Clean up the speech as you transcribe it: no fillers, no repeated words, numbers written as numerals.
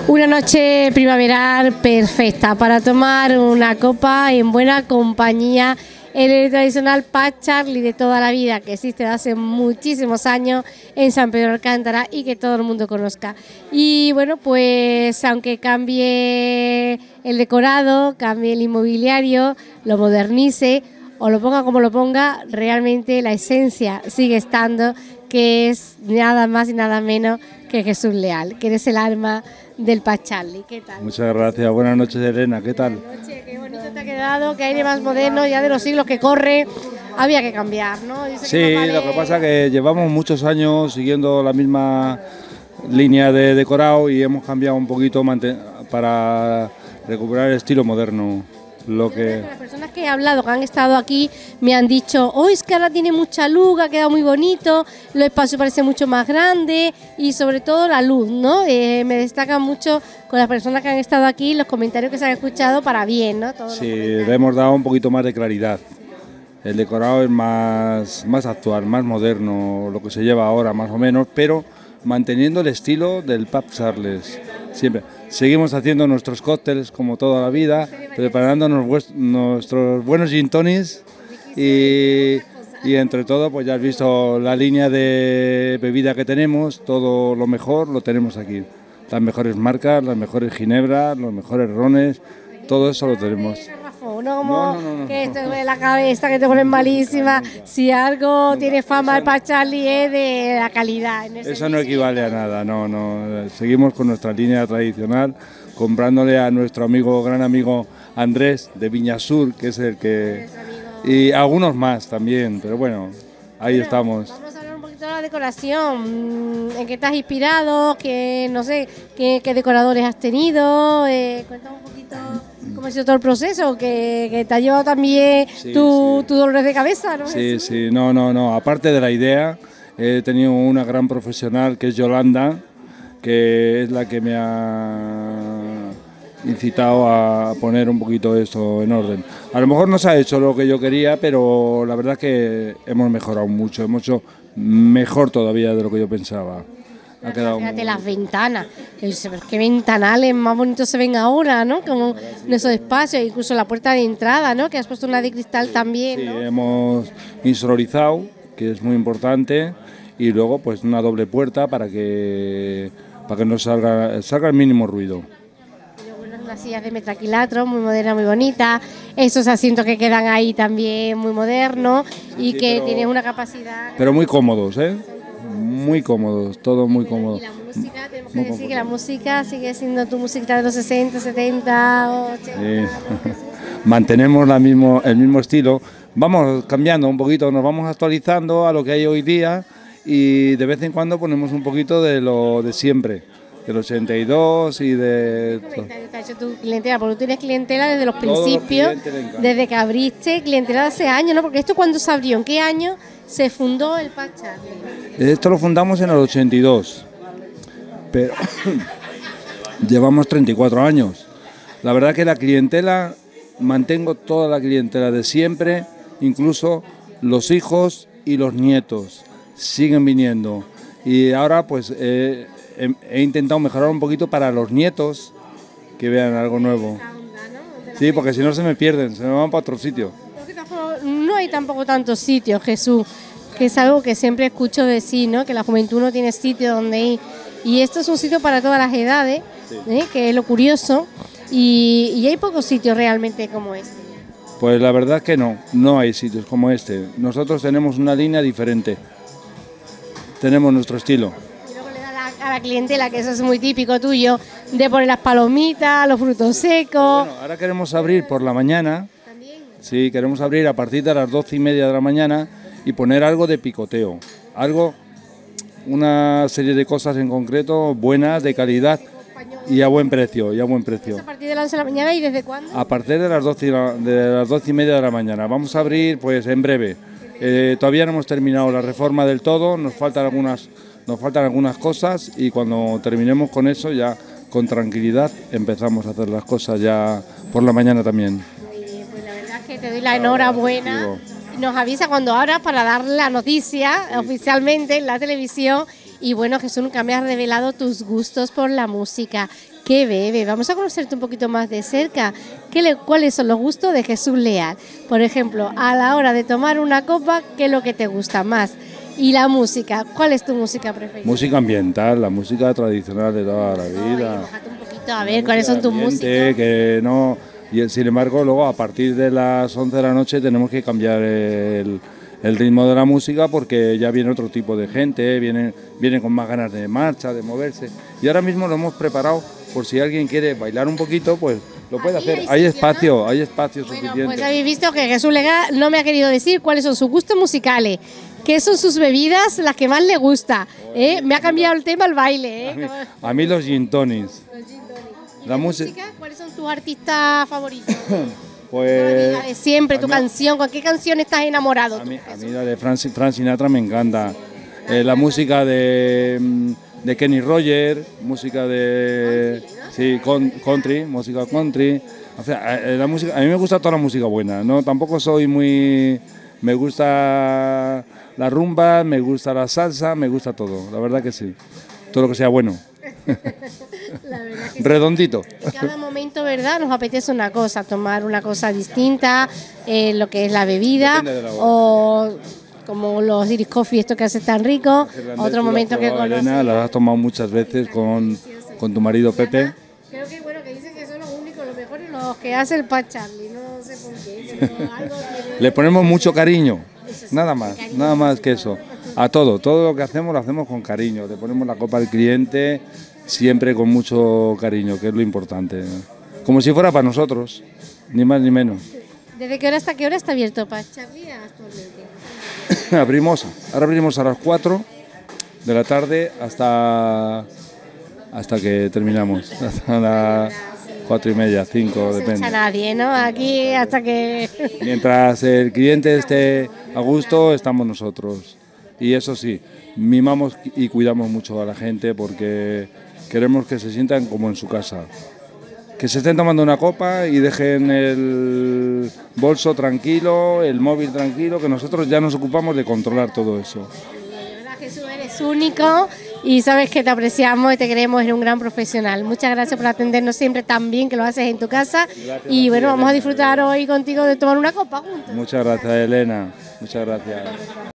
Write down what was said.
Una noche primaveral perfecta para tomar una copa en buena compañía en el tradicional Pub Charlie de toda la vida, que existe desde hace muchísimos años en San Pedro de Alcántara y que todo el mundo conozca. Y bueno, pues aunque cambie el decorado, cambie el inmobiliario, lo modernice o lo ponga como lo ponga, realmente la esencia sigue estando, que es nada más y nada menos que Jesús Leal, que eres el alma del Pub Charlie. ¿Qué tal? Muchas gracias, buenas noches, Elena, ¿qué tal? Buenas noches, qué bonito te ha quedado, que aire más moderno, ya de los siglos que corre, había que cambiar, ¿no? Dice Sí, que no vale... lo que pasa es que llevamos muchos años siguiendo la misma línea de decorado y hemos cambiado un poquito para recuperar el estilo moderno. Las personas que he hablado, que han estado aquí, me han dicho, oh, es que ahora tiene mucha luz, ha quedado muy bonito, los espacios parecen mucho más grandes y sobre todo la luz, ¿no? Me destacan mucho con las personas que han estado aquí, los comentarios que se han escuchado para bien, ¿no? Sí, le hemos dado un poquito más de claridad. El decorado es más actual, más moderno, lo que se lleva ahora más o menos, pero manteniendo el estilo del Pub Charles. Siempre. Seguimos haciendo nuestros cócteles como toda la vida, preparándonos nuestros buenos gin tonics y entre todo pues ya has visto la línea de bebida que tenemos, todo lo mejor lo tenemos aquí. Las mejores marcas, las mejores ginebras, los mejores rones, todo eso lo tenemos. No, que esto duele la cabeza, que te ponen malísima. Si algo tiene fama el Pub Charlie es de la calidad. Eso no equivale a nada, no. Seguimos con nuestra línea tradicional, comprándole a nuestro gran amigo Andrés de Viña Sur, que es el que... Y algunos más también, pero bueno, ahí estamos. Vamos a hablar un poquito de la decoración. ¿En qué te has inspirado? No sé, ¿qué decoradores has tenido? Cuéntame un poquito cómo ha sido todo el proceso, que te ha llevado también tu dolores de cabeza, ¿no? Sí, no. Aparte de la idea, he tenido una gran profesional que es Yolanda, que es la que me ha incitado a poner un poquito esto en orden. A lo mejor no se ha hecho lo que yo quería, pero la verdad es que hemos mejorado mucho, hemos hecho mejor todavía de lo que yo pensaba. Fíjate las ventanas, qué ventanales más bonitos se ven ahora, ¿no? Como en esos espacios, incluso la puerta de entrada, ¿no? Que has puesto una de cristal también, ¿no? Sí, hemos insonorizado, que es muy importante, y luego pues una doble puerta para que no salga el mínimo ruido. Unas sillas de metraquilatro, muy moderna, muy bonita, esos asientos que quedan ahí también muy modernos y que tienen una capacidad... Pero muy cómodos, ¿eh? Muy cómodos, todo muy cómodo. Y la música, tenemos que decir que la música sigue siendo tu música de los 60, 70, 80... Sí. Mantenemos el mismo estilo, vamos cambiando un poquito, nos vamos actualizando a lo que hay hoy día y de vez en cuando ponemos un poquito de lo de siempre, del 82 y de... Te ha hecho tu clientela, porque tú tienes clientela desde los principios, desde que abriste, clientela de hace años, ¿no? Porque esto, ¿cuándo se abrió? ¿En qué año se fundó el Pub Charlie? Esto lo fundamos en el 82, pero llevamos 34 años. La verdad que la clientela, mantengo toda la clientela de siempre, incluso los hijos y los nietos siguen viniendo. Y ahora pues he intentado mejorar un poquito para los nietos que vean algo nuevo. Sí, porque si no se me pierden, se me van para otro sitio. No hay tampoco tantos sitios, Jesús, que es algo que siempre escucho decir, ¿no? Que la juventud no tiene sitio donde ir. Y esto es un sitio para todas las edades, que es lo curioso, y hay pocos sitios realmente como este. Pues la verdad es que no hay sitios como este. Nosotros tenemos una línea diferente, tenemos nuestro estilo. Y luego le da a la clientela, que eso es muy típico tuyo, de poner las palomitas, los frutos secos. Bueno, ahora queremos abrir por la mañana. Sí, queremos abrir a partir de las 12:30 de la mañana y poner algo de picoteo, una serie de cosas en concreto buenas, de calidad y a buen precio. ¿A partir de las 11 de la mañana y desde cuándo? A partir de las 12:30 de la mañana. Vamos a abrir pues en breve. Todavía no hemos terminado la reforma del todo, nos faltan algunas cosas y cuando terminemos con eso ya con tranquilidad empezamos a hacer las cosas ya por la mañana también. Que te doy la enhorabuena. Nos avisa cuando abras para dar la noticia oficialmente en la televisión. Y bueno, Jesús, nunca me has revelado tus gustos por la música. ¿Qué bebe? Vamos a conocerte un poquito más de cerca. ¿Cuáles son los gustos de Jesús Leal? Por ejemplo, a la hora de tomar una copa, ¿qué es lo que te gusta más? Y la música, ¿cuál es tu música preferida? Música ambiental, la música tradicional de toda la vida. Bájate un poquito a ver cuáles son tus músicas. Que no, y sin embargo, luego a partir de las 11 de la noche tenemos que cambiar el ritmo de la música porque ya viene otro tipo de gente, vienen con más ganas de marcha, de moverse. Y ahora mismo lo hemos preparado por si alguien quiere bailar un poquito, pues lo puede hacer. Hay espacio suficiente. Pues habéis visto que Jesús Leal no me ha querido decir cuáles son sus gustos musicales, qué son sus bebidas, las que más le gusta. Me ha cambiado el tema al baile. A mí los gin tonics. ¿Y la música? ¿Cuáles son tus artistas favoritos? Pues siempre tu canción, ¿con qué canción estás enamorado? A mí la de Frank Sinatra me encanta. La música de Kenny Rogers, música de country, música country. O sea, la música, a mí me gusta toda la música buena. No, tampoco soy muy, me gusta la rumba, me gusta la salsa, me gusta todo. La verdad que sí. Todo lo que sea bueno. La verdad que redondito. En cada momento, ¿verdad? Nos apetece una cosa, tomar una cosa distinta, lo que es la bebida, o como los Irish Coffee, esto que hace tan rico, otro momento que conoces. Elena, la has tomado muchas veces con tu marido Pepe. Creo que que dicen que son los únicos, los mejores, los que hace el Pat Charlie, no sé por qué, pero algo Le ponemos mucho cariño, nada más que eso. A todo lo que hacemos lo hacemos con cariño, le ponemos la copa al cliente siempre con mucho cariño, que es lo importante. Como si fuera para nosotros, ni más ni menos. ¿Desde qué hora hasta qué hora está abierto Pat Charlie actualmente? Ahora abrimos a las 4 de la tarde hasta que terminamos, hasta las 4:30, 5, no depende. No se echa nadie, ¿no? Aquí hasta que... Mientras el cliente esté a gusto, estamos nosotros. Y eso sí, mimamos y cuidamos mucho a la gente porque queremos que se sientan como en su casa. Que se estén tomando una copa y dejen el bolso tranquilo, el móvil tranquilo, que nosotros ya nos ocupamos de controlar todo eso. De verdad, Jesús, eres único y sabes que te apreciamos y te queremos, eres un gran profesional. Muchas gracias por atendernos siempre tan bien que lo haces en tu casa. Gracias, y bueno, vamos a disfrutar hoy contigo de tomar una copa juntos. Muchas gracias, Elena. Muchas gracias.